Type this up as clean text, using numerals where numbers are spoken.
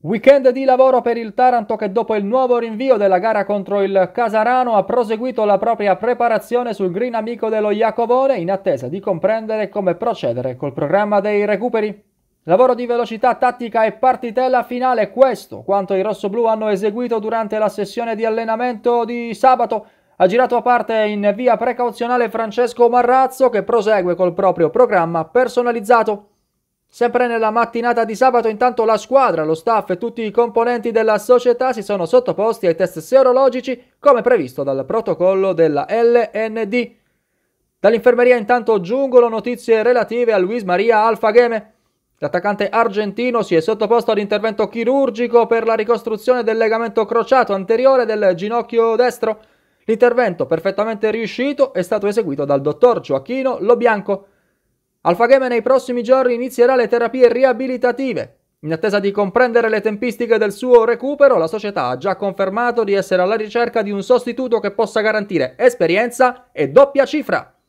Weekend di lavoro per il Taranto che dopo il nuovo rinvio della gara contro il Casarano ha proseguito la propria preparazione sul green amico dello Iacovone in attesa di comprendere come procedere col programma dei recuperi. Lavoro di velocità tattica e partitella finale, questo quanto i rossoblù hanno eseguito durante la sessione di allenamento di sabato. Ha girato a parte in via precauzionale Francesco Marrazzo che prosegue col proprio programma personalizzato. Sempre nella mattinata di sabato, intanto la squadra, lo staff e tutti i componenti della società si sono sottoposti ai test serologici come previsto dal protocollo della LND. Dall'infermeria intanto giungono notizie relative a Luis Maria Alfagheme. L'attaccante argentino si è sottoposto all'intervento chirurgico per la ricostruzione del legamento crociato anteriore del ginocchio destro. L'intervento, perfettamente riuscito, è stato eseguito dal dottor Gioacchino Lobianco. Alfagheme nei prossimi giorni inizierà le terapie riabilitative. In attesa di comprendere le tempistiche del suo recupero, la società ha già confermato di essere alla ricerca di un sostituto che possa garantire esperienza e doppia cifra.